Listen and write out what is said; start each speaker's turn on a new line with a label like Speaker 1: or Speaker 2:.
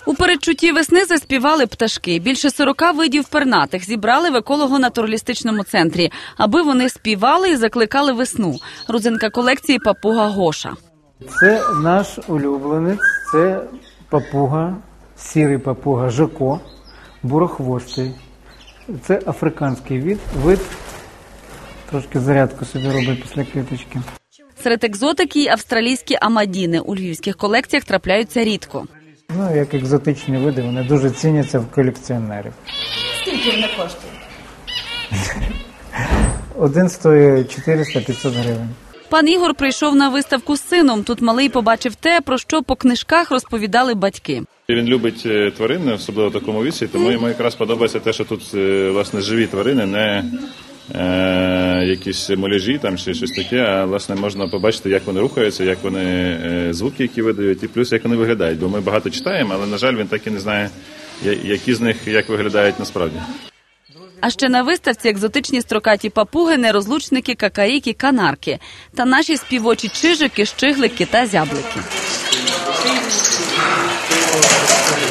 Speaker 1: У передчутті весни заспівали пташки. Більше 40 видів пернатих зібрали в еколого-натуралістичному центрі, аби вони співали і закликали весну. Родзинка колекції – папуга Гоша.
Speaker 2: Це наш улюбленець, це папуга, сірий папуга Жако, бурохвостий. Це африканський вид, трошки зарядку собі робить після квіточки.
Speaker 1: Серед екзотики й австралійські амадіни. У львівських колекціях трапляються рідко.
Speaker 2: Ну, як екзотичні види, вони дуже ціняться в колекціонерів.
Speaker 1: Скільки вони коштують?
Speaker 2: Один стоїть 400-500 гривень.
Speaker 1: Пан Ігор прийшов на виставку з сином. Тут малий побачив те, про що по книжках розповідали батьки.
Speaker 3: Він любить тварин, особливо в такому віці, тому йому якраз подобається те, що тут, власне, живі тварини, не якісь муляжі там чи щось таке, а, власне, можна побачити, як вони рухаються, як вони, звуки, які видають, і плюс, як вони виглядають. Бо ми багато читаємо, але, на жаль, він так і не знає, які з них, як виглядають насправді.
Speaker 1: А ще на виставці екзотичні строкаті папуги, нерозлучники, какаріки, канарки. Та наші співочі чижики, щиглики та зяблики.